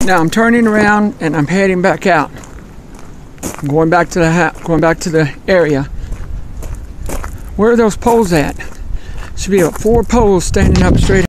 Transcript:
Now I'm turning around and I'm heading back out. I'm going back to the area. Where are those poles at? Should be 4 poles standing up straight.